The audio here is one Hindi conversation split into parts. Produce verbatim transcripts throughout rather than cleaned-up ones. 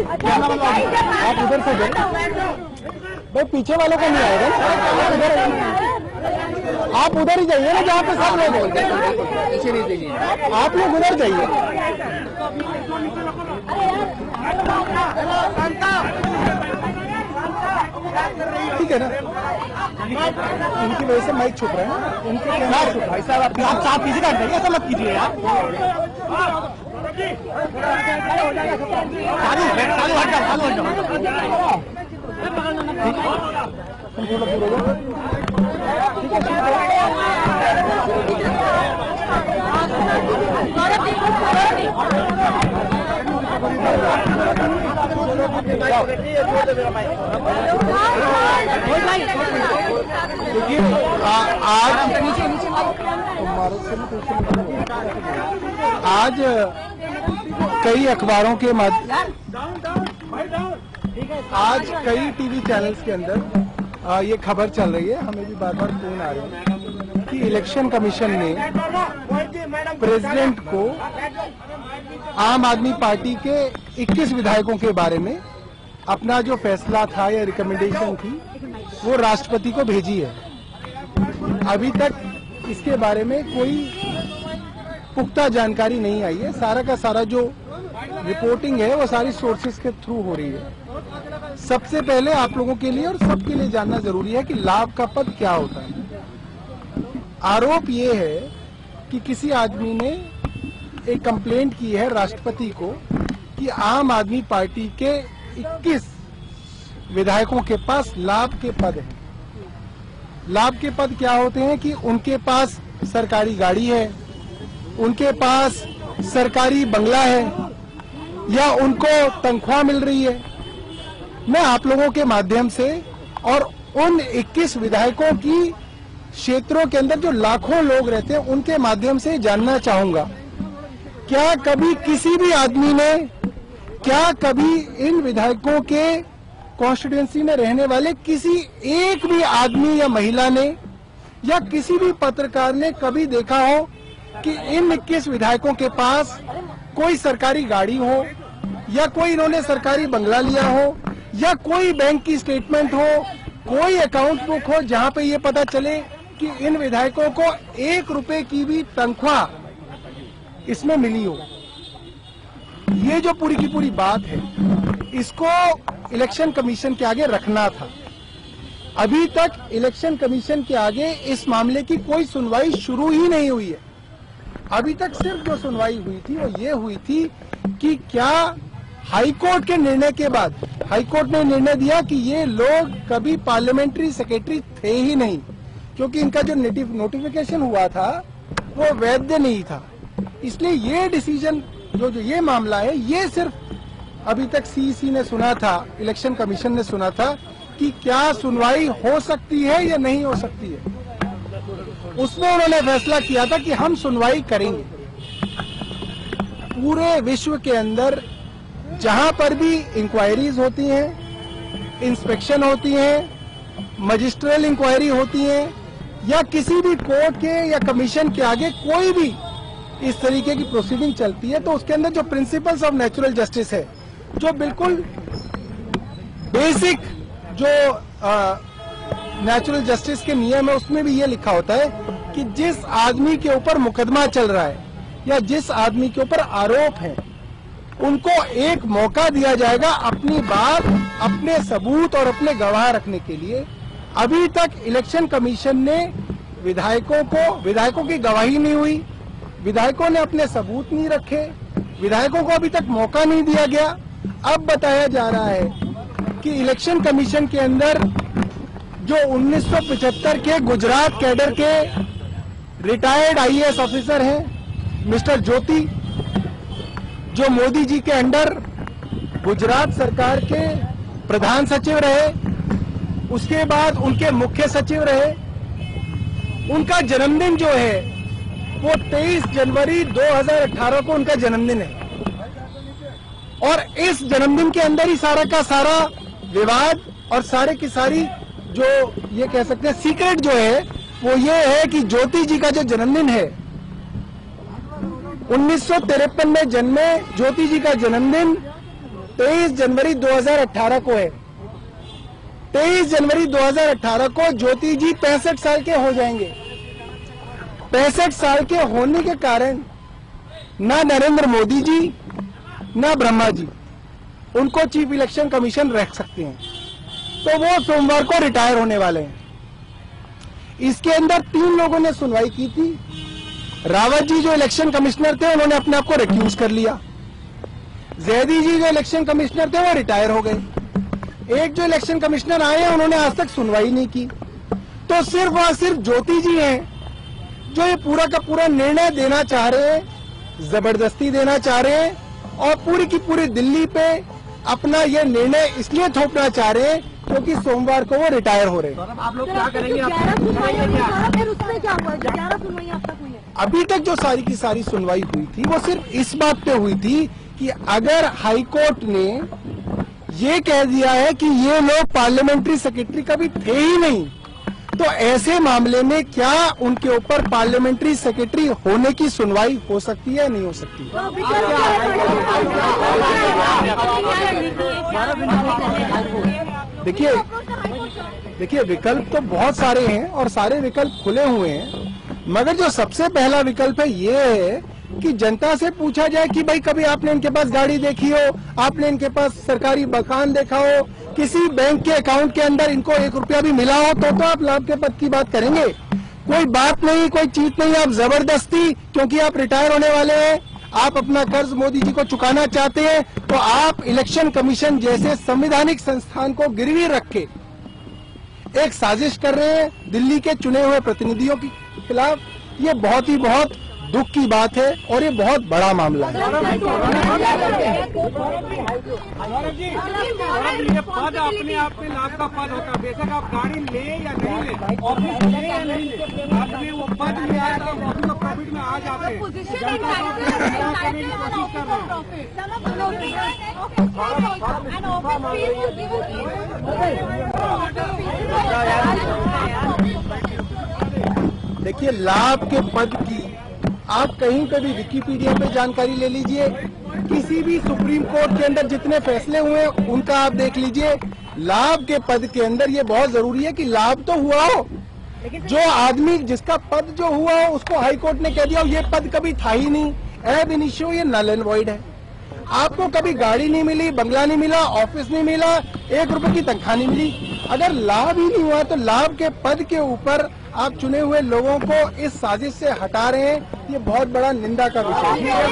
आप उधर से जाइए भाई, पीछे वालों को नहीं आएगा ना, आप उधर ही जाइए ना जहाँ पे सब लोग हैं, पीछे नहीं जाइए, आप लोग उधर जाइए। ठीक है ना, इनकी वजह से माइक छुप रहा है ना, इनके भाई साहब आप साफ कीजिए, ऐसा मत कीजिए यार। चालू चालू हट जाओ, चालू हट जाओ। देखिए आज आज कई अखबारों के माध्यम, आज कई टीवी चैनल्स के अंदर आ, ये खबर चल रही है, हमें भी बार बार फोन आ रहे हैं कि इलेक्शन कमीशन ने प्रेसिडेंट को आम आदमी पार्टी के इक्कीस विधायकों के बारे में अपना जो फैसला था या रिकमेंडेशन थी वो राष्ट्रपति को भेजी है। अभी तक इसके बारे में कोई पुख्ता जानकारी नहीं आई है। सारा का सारा जो रिपोर्टिंग है वो सारी सोर्सेस के थ्रू हो रही है। सबसे पहले आप लोगों के लिए और सबके लिए जानना जरूरी है कि लाभ का पद क्या होता है। आरोप ये है कि किसी आदमी ने एक कंप्लेंट की है राष्ट्रपति को कि आम आदमी पार्टी के इक्कीस विधायकों के पास लाभ के पद हैं। लाभ के पद क्या होते हैं कि उनके पास सरकारी गाड़ी है, उनके पास सरकारी बंगला है, या उनको तनख्वाह मिल रही है। मैं आप लोगों के माध्यम से और उन इक्कीस विधायकों की क्षेत्रों के अंदर जो लाखों लोग रहते हैं उनके माध्यम से जानना चाहूंगा, क्या कभी किसी भी आदमी ने, क्या कभी इन विधायकों के कॉन्स्टिट्यूएंसी में रहने वाले किसी एक भी आदमी या महिला ने या किसी भी पत्रकार ने कभी देखा हो कि इन इक्कीस विधायकों के पास कोई सरकारी गाड़ी हो, या कोई इन्होंने सरकारी बंगला लिया हो, या कोई बैंक की स्टेटमेंट हो, कोई अकाउंट बुक हो जहां पे ये पता चले कि इन विधायकों को एक रुपए की भी तनख्वाह इसमें मिली हो। ये जो पूरी की पूरी बात है, इसको इलेक्शन कमीशन के आगे रखना था। अभी तक इलेक्शन कमीशन के आगे इस मामले की कोई सुनवाई शुरू ही नहीं हुई है। अभी तक सिर्फ जो सुनवाई हुई थी वो ये हुई थी कि क्या हाईकोर्ट के निर्णय के बाद हाईकोर्ट ने निर्णय दिया कि ये लोग कभी पार्लियामेंट्री सेक्रेटरी थे ही नहीं, क्योंकि इनका जो नोटिफिकेशन हुआ था वो वैध नहीं था। इसलिए ये डिसीजन जो जो ये मामला है, ये सिर्फ अभी तक सीईसी ने सुना था, इलेक्शन कमीशन ने सुना था कि क्या सुनवाई हो सकती है या नहीं हो सकती है। उसमें उन्होंने फैसला किया था कि हम सुनवाई करेंगे। पूरे विश्व के अंदर जहां पर भी इंक्वायरीज होती हैं, इंस्पेक्शन होती हैं, मजिस्ट्रियल इंक्वायरी होती है, या किसी भी कोर्ट के या कमीशन के आगे कोई भी इस तरीके की प्रोसीडिंग चलती है, तो उसके अंदर जो प्रिंसिपल्स ऑफ नेचुरल जस्टिस है, जो बिल्कुल बेसिक जो नेचुरल जस्टिस के नियम है, उसमें भी ये लिखा होता है कि जिस आदमी के ऊपर मुकदमा चल रहा है या जिस आदमी के ऊपर आरोप है, उनको एक मौका दिया जाएगा अपनी बात, अपने सबूत और अपने गवाह रखने के लिए। अभी तक इलेक्शन कमीशन ने विधायकों को, विधायकों की गवाही नहीं हुई, विधायकों ने अपने सबूत नहीं रखे, विधायकों को अभी तक मौका नहीं दिया गया। अब बताया जा रहा है कि इलेक्शन कमीशन के अंदर जो उन्नीस सौ पचहत्तर के गुजरात कैडर के रिटायर्ड आईएएस ऑफिसर हैं मिस्टर ज्योति, जो मोदी जी के अंडर गुजरात सरकार के प्रधान सचिव रहे, उसके बाद उनके मुख्य सचिव रहे, उनका जन्मदिन जो है वो तेईस जनवरी दो हज़ार अठारह को उनका जन्मदिन है। और इस जन्मदिन के अंदर ही सारा का सारा विवाद और सारे की सारी जो ये कह सकते हैं सीक्रेट जो है वो ये है कि ज्योति जी का जो जन्मदिन है, उन्नीस सौ तिरपन में जन्मे ज्योति जी का जन्मदिन तेईस जनवरी दो हज़ार अठारह को है। तेईस जनवरी दो हज़ार अठारह को ज्योति जी पैंसठ साल के हो जाएंगे। पैंसठ साल के होने के कारण ना नरेंद्र मोदी जी ना ब्रह्मा जी उनको चीफ इलेक्शन कमीशन रख सकते हैं, तो वो सोमवार को रिटायर होने वाले हैं। इसके अंदर तीन लोगों ने सुनवाई की थी। रावत जी जो इलेक्शन कमिश्नर थे उन्होंने अपने आप को रिक्यूज कर लिया। जैदी जी जो इलेक्शन कमिश्नर थे वो रिटायर हो गए। एक जो इलेक्शन कमिश्नर आए हैं उन्होंने आज तक सुनवाई नहीं की। तो सिर्फ और सिर्फ ज्योति जी हैं जो ये पूरा का पूरा निर्णय देना चाह रहे हैं, जबरदस्ती देना चाह रहे हैं और पूरी की पूरी दिल्ली पे अपना ये निर्णय इसलिए थोपना चाह रहे हैं क्योंकि सोमवार को वो रिटायर हो रहे हैं। आप लोग क्या करेंगे? अभी तक जो सारी की सारी सुनवाई हुई थी वो सिर्फ इस बात पे हुई थी कि अगर हाईकोर्ट ने ये कह दिया है कि ये लोग पार्लियामेंट्री सेक्रेटरी कभी थे ही नहीं, तो ऐसे मामले में क्या उनके ऊपर पार्लियामेंट्री सेक्रेटरी होने की सुनवाई हो सकती है, नहीं हो सकती? देखिए देखिए विकल्प तो बहुत सारे हैं और सारे विकल्प खुले हुए हैं, मगर जो सबसे पहला विकल्प है ये है कि जनता से पूछा जाए कि भाई कभी आपने इनके पास गाड़ी देखी हो, आपने इनके पास सरकारी मकान देखा हो, किसी बैंक के अकाउंट के अंदर इनको एक रुपया भी मिला हो, तो तो आप लाभ के पद की बात करेंगे। कोई बात नहीं, कोई चीज नहीं, आप जबरदस्ती क्योंकि आप रिटायर होने वाले हैं, आप अपना कर्ज मोदी जी को चुकाना चाहते हैं, तो आप इलेक्शन कमीशन जैसे संवैधानिक संस्थान को गिरवी रख के एक साजिश कर रहे हैं दिल्ली के चुने हुए प्रतिनिधियों के खिलाफ। ये बहुत ही बहुत दुख की बात है और ये बहुत बड़ा मामला है। ये पद अपने आप में लाभ का पद होता है, बेशक आप गाड़ी ले या नहीं ले, ऑफिस ले या नहीं ले, आपने वो पद लिया है तो ऑफिस का प्रॉफिट में आ जाते हैं। देखिए लाभ के पद की आप कहीं पे भी विकिपीडिया पे जानकारी ले लीजिए, किसी भी सुप्रीम कोर्ट के अंदर जितने फैसले हुए हैं उनका आप देख लीजिए। लाभ के पद के अंदर ये बहुत जरूरी है कि लाभ तो हुआ हो, जो आदमी जिसका पद जो हुआ हो उसको हाई कोर्ट ने कह दिया हो ये पद कभी था ही नहीं, एब इनिशियो ये नल एंड वॉइड है। आपको कभी गाड़ी नहीं मिली, बंगला नहीं मिला, ऑफिस नहीं मिला, एक रुपए की तनख्वाह नहीं मिली, अगर लाभ ही नहीं हुआ तो लाभ के पद के ऊपर आप चुने हुए लोगों को इस साजिश से हटा रहे हैं, ये बहुत बड़ा निंदा का विषय है।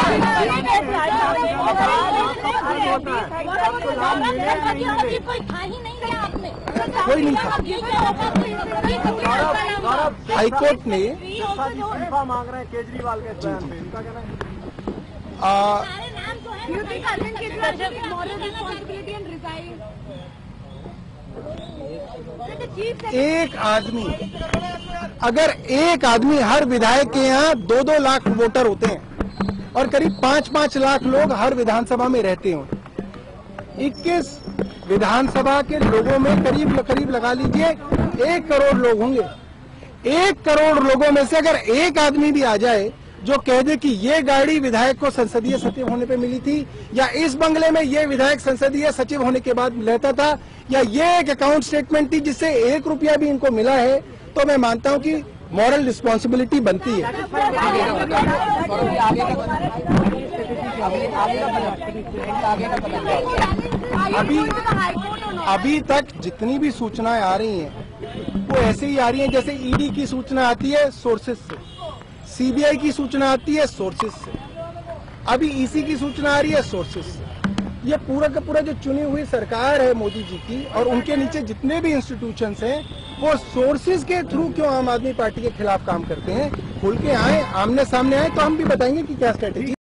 कोई नहीं था। हाईकोर्ट ने मांग रहे हैं केजरीवाल के बयान पे, इनका कहना है एक आदमी अगर एक आदमी हर विधायक के यहाँ दो दो लाख वोटर होते हैं और करीब पांच पांच लाख लोग हर विधानसभा में रहते हैं, इक्कीस विधानसभा के लोगों में करीब करीब लगा लीजिए एक करोड़ लोग होंगे। एक करोड़ लोगों में से अगर एक आदमी भी आ जाए जो कह दे कि ये गाड़ी विधायक को संसदीय सचिव होने पे मिली थी, या इस बंगले में ये विधायक संसदीय सचिव होने के बाद रहता था, या ये एक अकाउंट स्टेटमेंट थी जिससे एक रुपया भी इनको मिला है, तो मैं मानता हूं कि मॉरल रिस्पॉन्सिबिलिटी बनती है। अभी अभी तक जितनी भी सूचनाएं आ रही हैं वो ऐसे ही आ रही हैं जैसे ईडी की सूचना आती है सोर्सेस से, सीबीआई की सूचना आती है सोर्सेस से, अभी ईसी की सूचना आ रही है सोर्सेस से। ये पूरा का पूरा जो चुनी हुई सरकार है मोदी जी की और उनके नीचे जितने भी इंस्टीट्यूशंस हैं वो सोर्सेज के थ्रू क्यों आम आदमी पार्टी के खिलाफ काम करते हैं। खुल के आए, आमने सामने आए तो हम भी बताएंगे कि क्या स्ट्रेटेजी